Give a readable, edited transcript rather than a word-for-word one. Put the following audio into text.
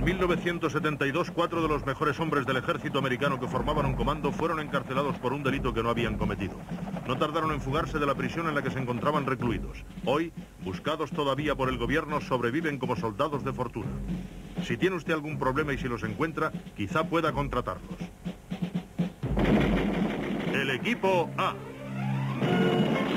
1972, 4 de los mejores hombres del ejército americano que formaban un comando fueron encarcelados por un delito que no habían cometido. No tardaron en fugarse de la prisión en la que se encontraban recluidos. Hoy, buscados todavía por el gobierno, sobreviven como soldados de fortuna. Si tiene usted algún problema y si los encuentra, quizá pueda contratarlos. El equipo A.